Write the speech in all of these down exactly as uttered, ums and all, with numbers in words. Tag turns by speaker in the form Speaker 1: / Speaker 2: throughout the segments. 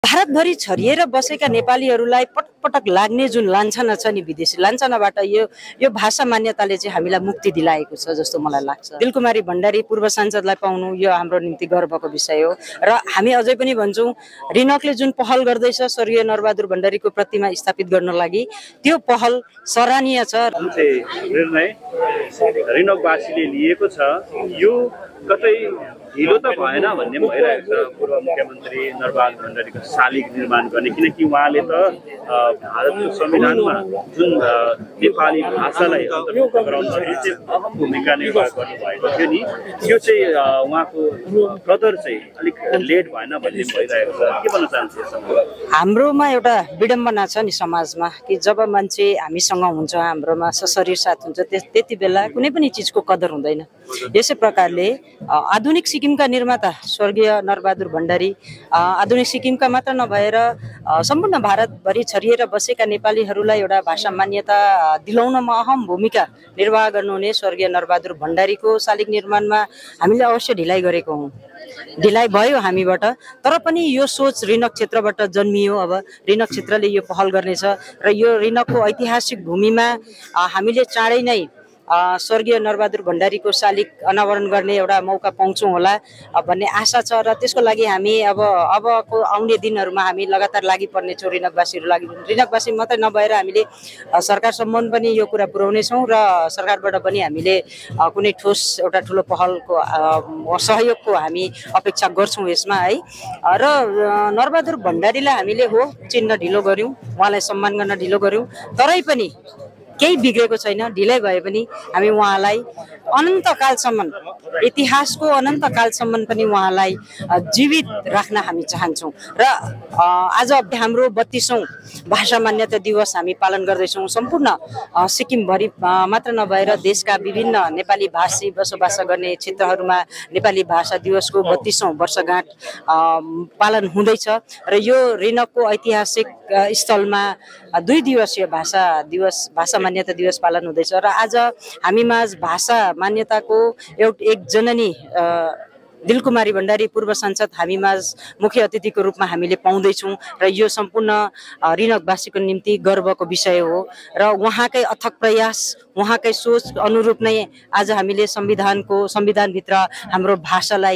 Speaker 1: भारतभरि छरिएर बसेका नेपालीहरूलाई पटक पटक लाग्ने जुन लान्छना छ नि विदेशी लान्छनाबाट यो यो भाषा मान्यताले चाहिँ हामीलाई मुक्ति दिलाएको छ जस्तो मलाई लाग्छ। दिलकुमारी भण्डारी पूर्व सांसदलाई पाउनु यो हाम्रो निम्ति गर्वको विषय हो र हामी अझै पनि भन्छौँ रिनकले जुन पहल गर्दैछ स्वर्गीय नरबहादुर भण्डारीको प्रतिमा स्थापित गर्न लागि त्यो पहल सराहनीय छ।
Speaker 2: निर्णय रिनकवासीले लिएको छ यो कतै ढिलो त भएन भन्ने भइरहेको छ। पूर्व मुख्यमन्त्री नरबहादुर भण्डारीको शालिग निर्माण गर्ने, किनकि उहाँले त भारतको संविधानमा जुन नेपाली भाषालाई अन्तर्भुक्त गराउनु चाहिँ अहम भूमिका निर्वाह गर्नुभएको थियो नि, त्यो चाहिँ उहाँको कदर चाहिँ अलिक लेट भएन भन्ने भइरहेको छ। के भन्न चाहन्छु?
Speaker 1: हाम्रोमा एउटा विडम्बना छ नि समाजमा कि जब मान्छे हामीसँग हुन्छ, हाम्रोमा सशरीर साथ हुन्छ, त्यति बेला कुनै पनि चिजको कदर हुँदैन। यसै प्रकारले आधुनिक सिक्किमका निर्माता स्वर्गीय नरबहादुर भण्डारी आधुनिक सिक्किमका मात्र नभएर सम्पूर्ण भारतभरि छरिएर बसेका नेपालीहरूलाई एउटा भाषा मान्यता दिलाउनमा अहम भूमिका निर्वाह गर्नुहुने स्वर्गीय नरबहादुर भण्डारीको शालिग निर्माणमा हामीले अवश्य ढिलाइ गरेको हौँ। ढिलाइ भयो हामीबाट, तर पनि यो सोच रिनक क्षेत्रबाट जन्मियो। अब रिनक क्षेत्रले यो पहल गर्नेछ र यो रिनकको ऐतिहासिक भूमिमा हामीले चाँडै नै स्वर्गीय नरबहादुर भण्डारीको शालिग अनावरण गर्ने एउटा मौका पाउँछौँ होला भन्ने आशा छ र त्यसको लागि हामी अब अबको आउने दिनहरूमा हामी लगातार लागि पर्नेछौँ। रिनकवासीहरू लागि रिनकवासी मात्रै नभएर हामीले सरकारसम्म पनि यो कुरा पुर्याउनेछौँ र सरकारबाट पनि हामीले कुनै ठोस एउटा ठुलो पहलको सहयोगको हामी अपेक्षा गर्छौँ यसमा है। र नरबहादुर भण्डारीलाई हामीले हो चिन्न ढिलो गऱ्यौँ, उहाँलाई सम्मान गर्न ढिलो गऱ्यौँ, तरै पनि केही बिग्रेको छैन। ढिलै भए पनि हामी उहाँलाई अनन्तकालसम्म, इतिहासको अनन्तकालसम्म पनि उहाँलाई जीवित राख्न हामी चाहन्छौँ। र आज हाम्रो बत्तीसौँ भाषा मान्यता दिवस हामी पालन गर्दैछौँ। सम्पूर्ण सिक्किमभरि मात्र नभएर देशका विभिन्न नेपाली भाषी बसोबास गर्ने क्षेत्रहरूमा नेपाली भाषा दिवसको बत्तीसौँ वर्षगाँठ पालन हुँदैछ र यो रिनकको ऐतिहासिक स्थलमा दुई दिवसीय भाषा दिवस भाषा मान्यता दिवस पालन हुँदैछ र आज हामीमा भाषा मान्यताको एउटा एक जननी दिलकुमारी भण्डारी पूर्व सांसद हामीमा मुख्य अतिथिको रूपमा हामीले पाउँदैछौँ र यो सम्पूर्ण रिनकवासीको निम्ति गर्वको विषय हो र उहाँकै अथक प्रयास, उहाँकै सोच अनुरूप नै आज हामीले संविधानको संविधानभित्र हाम्रो भाषालाई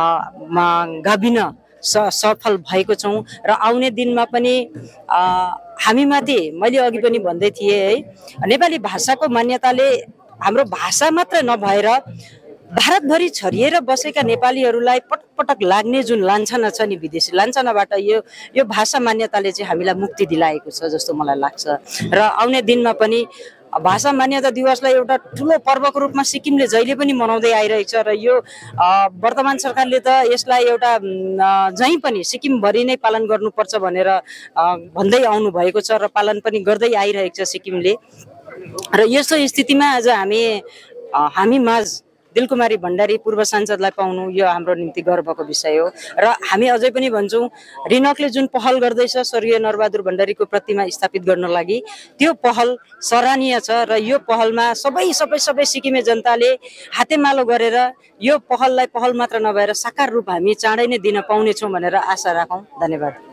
Speaker 1: गाभिन सफल भएको छौँ र आउने दिनमा पनि हामीमाथि मैले अघि पनि भन्दै थिएँ है, नेपाली भाषाको मान्यताले हाम्रो भाषा मात्र नभएर भारतभरि छरिएर बसेका नेपालीहरूलाई पटक पटक लाग्ने जुन लान्छना छ नि विदेशी लान्छनाबाट यो यो भाषा मान्यताले चाहिँ हामीलाई मुक्ति दिलाएको छ जस्तो मलाई लाग्छ। र आउने दिनमा पनि भाषा मान्यता दिवसलाई एउटा ठुलो पर्वको रूपमा सिक्किमले जहिले पनि मनाउँदै आइरहेको छ र यो वर्तमान सरकारले त यसलाई एउटा जहीँ पनि सिक्किमभरि नै पालन गर्नुपर्छ भनेर भन्दै आउनु भएको छ र पालन पनि गर्दै आइरहेको छ सिक्किमले। र यस्तो स्थितिमा आज हामी हामी माझ दिलकुमारी भण्डारी पूर्व सांसदलाई पाउनु यो हाम्रो निम्ति गर्वको विषय हो र हामी अझै पनि भन्छौँ रिनकले जुन पहल गर्दैछ स्वर्गीय नरबहादुर भण्डारीको प्रतिमा स्थापित गर्न लागि त्यो पहल सराहनीय छ र यो पहलमा सबै सबै सबै सिक्किमे जनताले हातेमालो गरेर यो पहललाई पहल मात्र नभएर साकार रूप हामी चाँडै नै दिन पाउनेछौँ भनेर आशा राखौँ। धन्यवाद।